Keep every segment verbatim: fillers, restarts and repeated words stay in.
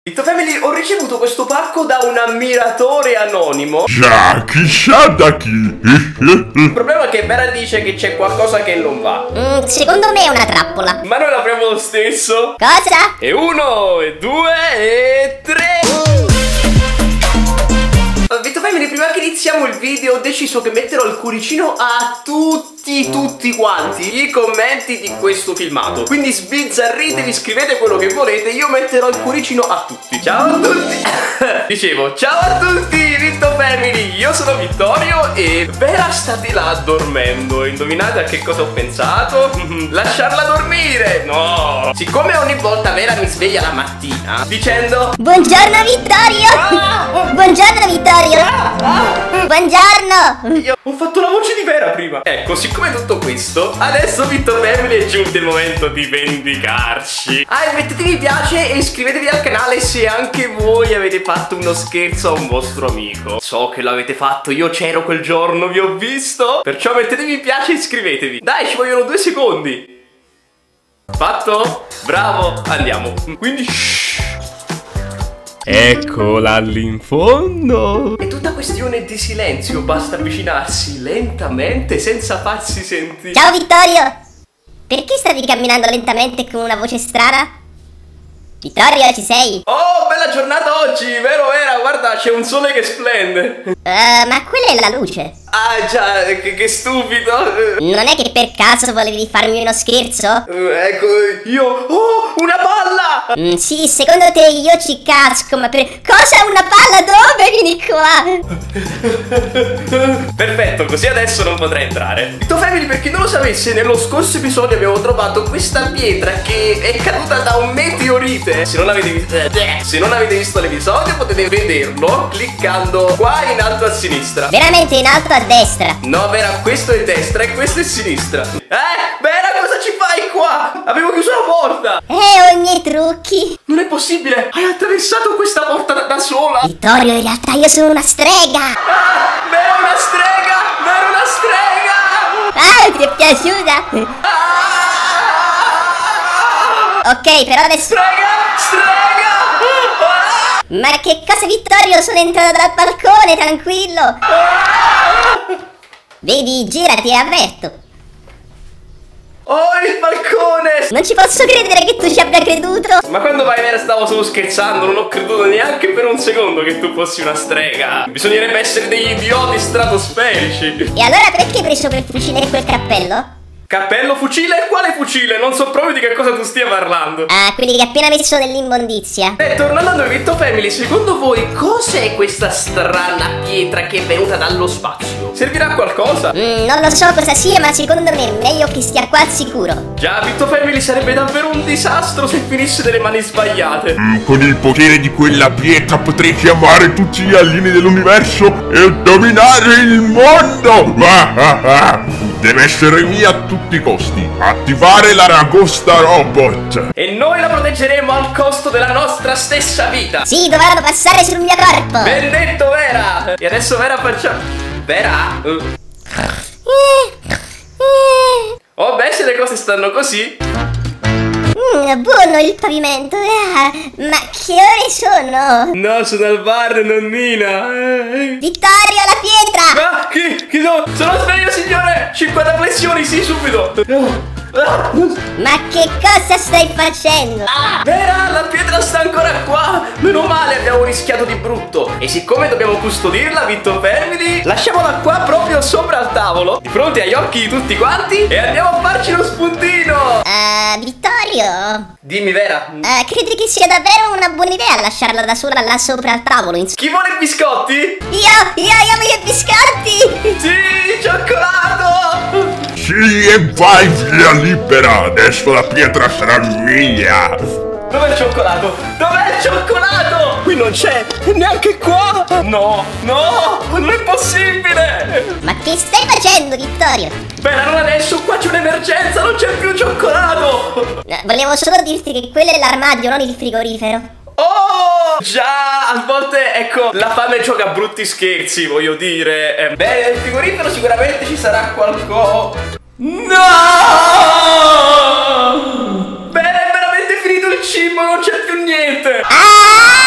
Vitto Family, ho ricevuto questo pacco da un ammiratore anonimo. Già, chissà da chi. Il problema è che Vera dice che c'è qualcosa che non va. Mm, secondo me è una trappola. Ma noi l'apriamo lo stesso. Cosa? E uno, e due, e tre. Vitto Family, prima che iniziamo il video ho deciso che metterò il cuoricino a tutti, tutti quanti i commenti di questo filmato. Quindi sbizzarritevi, scrivete quello che volete, io metterò il cuoricino a tutti. Ciao a tutti. Dicevo, ciao a tutti, Vitto Family, io sono Vittorio e Vera sta di là dormendo. Indovinate a che cosa ho pensato? Lasciarla dormire. No. Siccome ogni volta Vera mi sveglia la mattina dicendo buongiorno Vittorio. Ah! Buongiorno Vittorio. Ah! Ah! Buongiorno. Io ho fatto la voce di Vera prima. Ecco, siccome tutto questo, adesso Vitto Family è giunto il momento di vendicarci. Ah, e mettete mi piace e iscrivetevi al canale se anche voi avete fatto uno scherzo a un vostro amico. So che l'avete fatto, io c'ero quel giorno, vi ho visto. Perciò mettete mi piace e iscrivetevi. Dai, ci vogliono due secondi. Fatto? Bravo, andiamo. Quindi shh. Eccola lì in fondo. È tutta questione di silenzio, basta avvicinarsi lentamente senza farsi sentire. Ciao Vittorio. Perché stavi camminando lentamente con una voce strana? Vittorio, ci sei? Oh, bella giornata oggi, vero Vera? Guarda, c'è un sole che splende. Uh, ma quella è la luce. Ah già, che, che stupido. Non è che per caso volevi farmi uno scherzo? Uh, ecco, io... Oh, una palla! Mm, sì, secondo te io ci casco, ma per... Cosa una palla? Dove? Vieni qua. Perfetto, così adesso non potrei entrare. Vitto Family, per chi non lo sapesse, nello scorso episodio abbiamo trovato questa pietra che è caduta da un meteorite. Se non avete visto, se non avete visto l'episodio potete vederlo cliccando qua in alto a sinistra. Veramente in alto a destra? No Vera, questo è destra e questo è sinistra. Eh, Vera, cosa ci fai qua? Avevo chiuso la porta. Eh, ho i miei trucchi. Non è possibile, hai attraversato questa porta da, da sola. Vittorio, in realtà io sono una strega. Ah, Vera, una strega, Vera, una strega. Ah, ti è piaciuta? Ah! Ok, però adesso... Strega, strega. Ah! Ma che cosa, Vittorio? Sono entrato dal balcone, tranquillo. Ah! Vedi, girati e avverto. Oh, il balcone! Non ci posso credere che tu ci abbia creduto. Ma quando vai Vera stavo solo scherzando, non ho creduto neanche per un secondo che tu fossi una strega. Bisognerebbe essere degli idioti stratosferici. E allora perché hai preso quel fucile e quel cappello? Cappello, fucile? Quale fucile? Non so proprio di che cosa tu stia parlando. Ah, quelli che hai appena messo nell'immondizia. E tornando a noi Vitto Family, secondo voi cos'è questa strana pietra che è venuta dallo spazio? Servirà a qualcosa? Mm, non lo so cosa sia, ma secondo me è meglio che stia qua al sicuro. Già, Vitto Family, sarebbe davvero un disastro se finisse nelle mani sbagliate. Mm, con il potere di quella pietra potrei chiamare tutti gli alieni dell'universo e dominare il mondo. Ah, ah, ah. Deve essere via a tutti i costi. Attivare la ragosta robot. E noi la proteggeremo al costo della nostra stessa vita. Sì, dovranno passare sul mio corpo. Ben detto, Vera. E adesso Vera facciamo... Vera? Uh. Oh beh, se le cose stanno così. Mm, buono il pavimento. Ah, ma che ore sono? No, sono al bar, nonnina. Vittorio, la pietra. Ah, chi? Chi no? Sono sveglio, signore. cinquanta flessioni, sì, subito. Ma che cosa stai facendo? Ah, Vera, la pietra sta ancora qua. Meno male, abbiamo rischiato di brutto. E siccome dobbiamo custodirla, Vitto Family, lasciamola qua proprio sopra al tavolo, di fronte agli occhi di tutti quanti, e andiamo a farci lo spuntino. Uh, Vittorio, Dimmi Vera, uh, credi che sia davvero una buona idea lasciarla da sola là sopra al tavolo? chi vuole i biscotti? Io, io, io voglio i biscotti. Sì, cioccolato. Sì, e vai via libera. Adesso la pietra sarà mia. Dov'è il cioccolato? Dov'è il cioccolato? Qui non c'è, neanche qua. No, no, non è possibile. Ma che stai facendo, Vittorio? Beh, non adesso, qua c'è un'emergenza, non c'è più cioccolato. No, volevo solo dirti che quello è l'armadio, non il frigorifero. Oh, già, a volte, ecco, la fame gioca brutti scherzi, voglio dire. Eh, beh, nel frigorifero sicuramente ci sarà qualcosa. No! Beh, è veramente finito il cibo, non c'è più niente. Ah!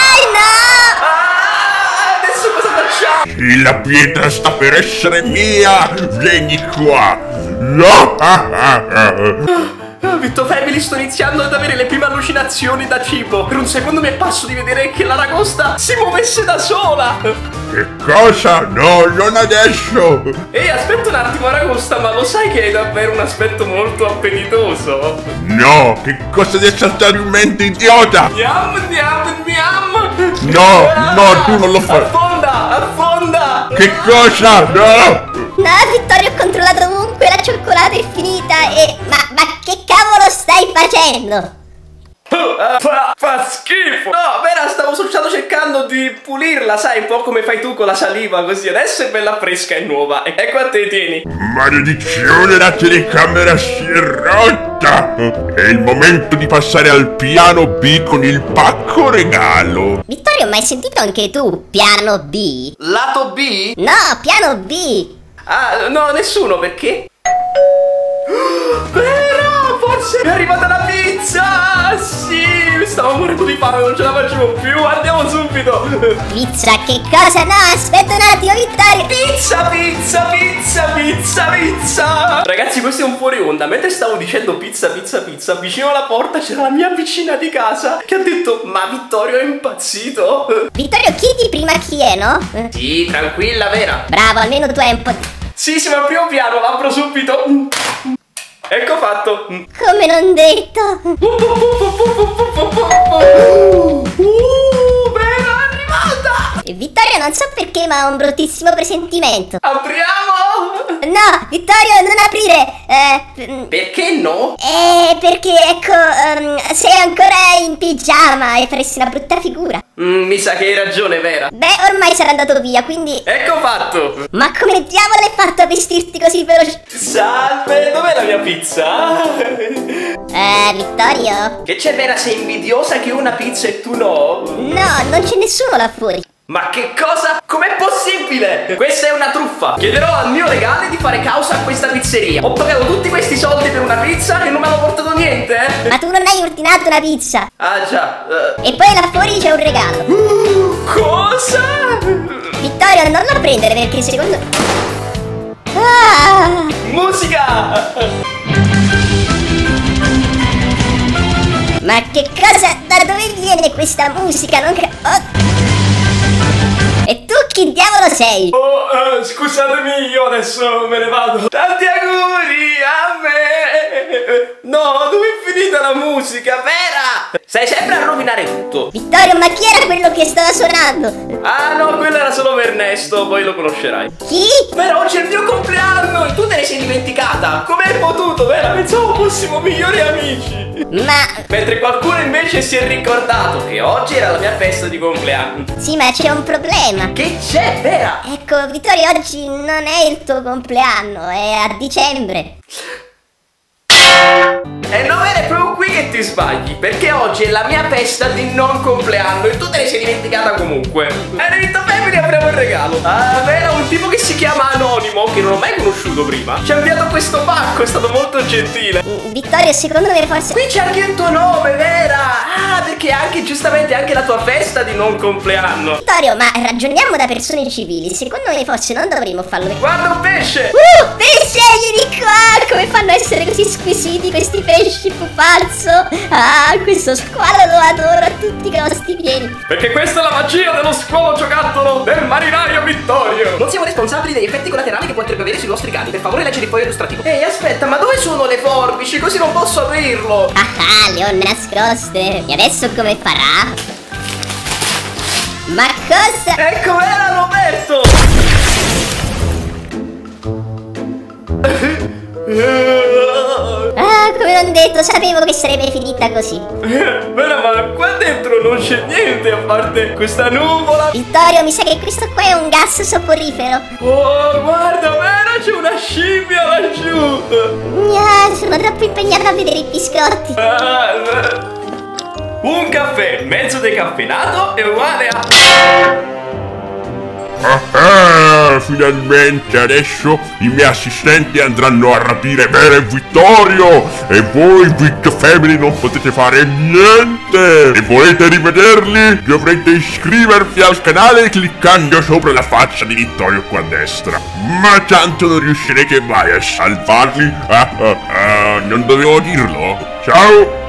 La pietra sta per essere mia! Vieni qua! No! Ah, ah, ah. Ah, Vitto Family, sto iniziando ad avere le prime allucinazioni da cibo. Per un secondo mi è parso di vedere che l'aragosta si muovesse da sola. Che cosa? No, non adesso! Ehi, aspetta un attimo, aragosta, ma lo sai che hai davvero un aspetto molto appetitoso? No, che cosa ti è saltato in mente, idiota? Miam, miam, miam! No, no, tu non lo fai! Affonda, affonda! Che cosa? No! No, Vittorio, ho controllato ovunque, la cioccolata è finita e... Ma, ma che cavolo stai facendo? Uh, fa, fa schifo! No, vera, stavo soltanto cercando di pulirla, sai, un po' come fai tu con la saliva, così adesso è bella fresca e nuova. E ecco a te, tieni. Maledizione, la telecamera si è rotta! È il momento di passare al piano B con il pacco regalo. Vittorio, ma hai sentito anche tu piano B? Lato B? No, piano B! Ah, no, nessuno, perché? Vera, forse è arrivata la pizza! Sì, stavo morendo di fame, non ce la facevo più, andiamo subito! Pizza, che cosa? No, aspetta un attimo, Vittorio! Pizza, pizza, pizza, pizza, pizza! Ragazzi, questo è un fuori onda. Mentre stavo dicendo pizza, pizza, pizza, vicino alla porta c'era la mia vicina di casa che ha detto: ma Vittorio è impazzito? Vittorio, chiedi prima chi è, no? Sì, tranquilla, Vera. Bravo, almeno tu hai un po' di... Sì, siamo al primo piano, apro subito. Ecco fatto. Come non detto. Uh, Vera, è arrivata! E Vittorio, non so perché, ma ho un bruttissimo presentimento. Apriamo! No, Vittorio, non aprire! Eh, Perché no? eh perché, ecco, ehm, sei ancora in pigiama e faresti una brutta figura. Mm, mi sa che hai ragione, Vera. Beh, ormai sarà andato via, quindi... Ecco fatto. Ma come diavolo hai fatto a vestirti così veloce? Salve, dov'è la mia pizza? Eh, Vittorio? Che c'è, Vera, sei invidiosa che ho una pizza e tu no? No, non c'è nessuno là fuori. Ma che cosa? Com'è possibile? Questa è una truffa. Chiederò al mio legale di fare causa a questa pizzeria. Ho pagato tutti questi soldi per una pizza e non mi hanno portato niente, eh? Ma tu non hai ordinato una pizza. Ah già. uh. E poi là fuori c'è un regalo. Uh, cosa? Vittorio, non lo prendere perché secondo... Ah! Musica! Ma che cosa? Da dove viene questa musica? Non cre... Oh. E tu chi diavolo sei? Oh, uh, scusatemi, io adesso me ne vado. Tanti auguri a me! No, dove è finita la musica, Vera? Stai sempre a rovinare tutto. Vittorio, ma chi era quello che stava suonando? Ah no, quello era solo per Ernesto, poi lo conoscerai. Chi? Però oggi è il mio compleanno e tu te ne sei dimenticata. Come hai potuto, Vera? Pensavo fossimo migliori amici. Ma... Mentre qualcuno invece si è ricordato che oggi era la mia festa di compleanno. Sì, ma c'è un problema. Che c'è, Vera? Ecco, Vittorio, oggi non è il tuo compleanno, è a dicembre. E non è proprio qui che ti sbagli, perché oggi è la mia festa di non compleanno e tu te ne sei dimenticata comunque. E Vitto Family apriamo il regalo. Ah, Vera, un tipo che si chiama Anonimo, che non ho mai conosciuto prima, ci ha inviato questo pacco, è stato molto gentile. Mm, Vittorio, secondo me forse... Qui c'è anche il tuo nome, Vera. Ah, perché anche giustamente anche la tua festa di non compleanno. Vittorio, ma ragioniamo da persone civili. Secondo me forse non dovremmo farlo. Guarda un pesce. Uh, pesce, vieni qua. Come fanno a essere così squisiti questi pesci, pupazzo? Ah, questo squalo lo adoro a tutti i costi, vieni. Perché questa è la magia dello squalo giocattolo del marinaio Vittorio. Non siamo responsabili degli effetti collaterali che potrebbe avere sui vostri cani. Per favore leggere il foglio illustrativo. Ehi, aspetta, ma dove sono le forbici? Così non posso aprirlo. Ah ah, le ho nascoste. E adesso come farà? Ma cosa? Ecco, era Roberto. Ah, come non detto, sapevo che sarebbe finita così. Vera, ma qua dentro non c'è niente a parte questa nuvola. Vittorio, mi sa che questo qua è un gas soporifero. Oh, guarda, Vera, c'è una scimmia laggiù. Gna, sono troppo impegnata a vedere i biscotti. Ah, un caffè mezzo decaffeinato è uguale a... ah, ah, finalmente adesso i miei assistenti andranno a rapire Vera e Vittorio e voi Big Family non potete fare niente. Se volete rivederli dovrete iscrivervi al canale cliccando sopra la faccia di Vittorio qua a destra, ma tanto non riuscirete mai a salvarli. Ah, ah, ah, non dovevo dirlo. Ciao.